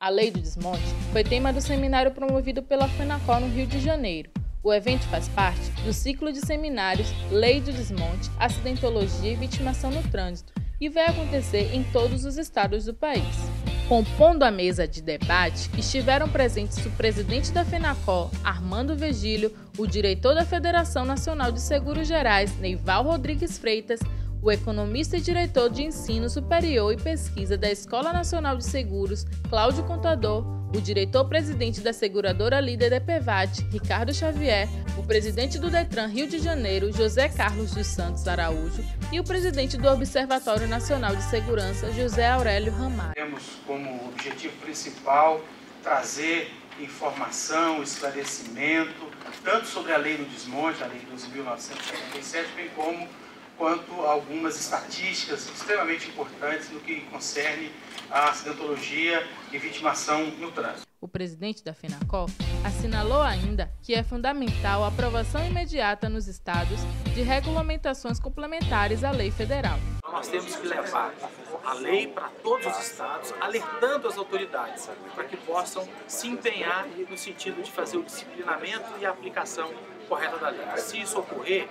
A Lei do Desmonte foi tema do seminário promovido pela FENACOL no Rio de Janeiro. O evento faz parte do ciclo de seminários Lei do Desmonte, Acidentologia e Vitimação no Trânsito e vai acontecer em todos os estados do país. Compondo a mesa de debate, estiveram presentes o presidente da FENACOL, Armando Virgílio, o diretor da Federação Nacional de Seguros Gerais, Neival Rodrigues Freitas, o economista e diretor de Ensino Superior e Pesquisa da Escola Nacional de Seguros, Cláudio Contador, o diretor-presidente da seguradora líder DPVAT, Ricardo Xavier, o presidente do Detran Rio de Janeiro, José Carlos dos Santos Araújo, e o presidente do Observatório Nacional de Segurança, José Aurélio Ramalho. Temos como objetivo principal trazer informação, esclarecimento, tanto sobre a Lei do Desmonte, a Lei de 12.977, bem como quanto algumas estatísticas extremamente importantes no que concerne a acidentologia e vitimação no trânsito. O presidente da FENACOL assinalou ainda que é fundamental a aprovação imediata nos estados de regulamentações complementares à lei federal. Nós temos que levar a lei para todos os estados, alertando as autoridades para que possam se empenhar no sentido de fazer o disciplinamento e a aplicação correta da lei. Se isso ocorrer,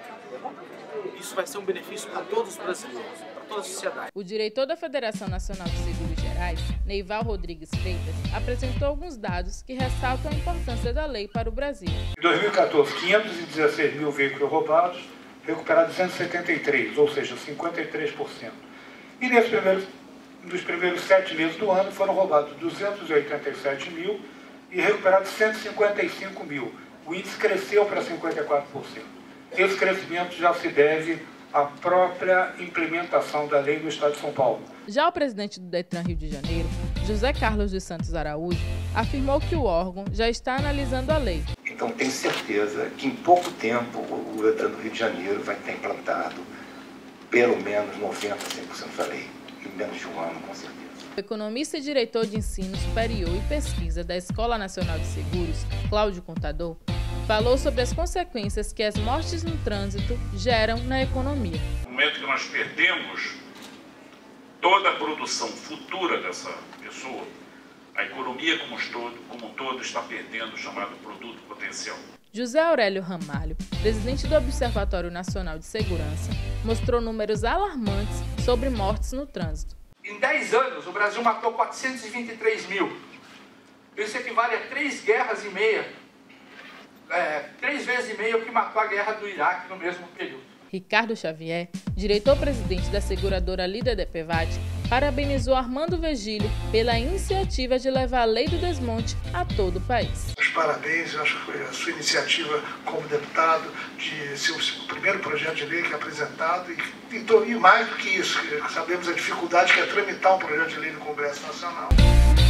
isso vai ser um benefício para todos os brasileiros, para toda a sociedade. O diretor da Federação Nacional de Seguros Gerais, Neival Rodrigues Freitas, apresentou alguns dados que ressaltam a importância da lei para o Brasil. Em 2014, 516 mil veículos roubados, recuperados 173, ou seja, 53%. E nos primeiros 7 meses do ano foram roubados 287 mil e recuperados 155 mil. O índice cresceu para 54%. Esse crescimento já se deve à própria implementação da lei no Estado de São Paulo. Já o presidente do Detran Rio de Janeiro, José Carlos dos Santos Araújo, afirmou que o órgão já está analisando a lei. Então, tenho certeza que em pouco tempo o Detran do Rio de Janeiro vai ter implantado pelo menos 90% a 100% da lei, em menos de um ano, com certeza. O economista e diretor de Ensino Superior e Pesquisa da Escola Nacional de Seguros, Cláudio Contador, falou sobre as consequências que as mortes no trânsito geram na economia. No momento que nós perdemos toda a produção futura dessa pessoa, a economia como um todo está perdendo o chamado produto potencial. José Aurélio Ramalho, presidente do Observatório Nacional de Segurança, mostrou números alarmantes sobre mortes no trânsito. Em 10 anos, o Brasil matou 423 mil. Isso equivale a 3 guerras e meia. 3 vezes e meia o que matou a guerra do Iraque no mesmo período. Ricardo Xavier, diretor-presidente da seguradora líder DPVAT, parabenizou Armando Virgílio pela iniciativa de levar a Lei do Desmonte a todo o país. Os parabéns, acho que foi a sua iniciativa como deputado, de ser o primeiro projeto de lei que é apresentado e mais do que isso, sabemos a dificuldade que é tramitar um projeto de lei no Congresso Nacional.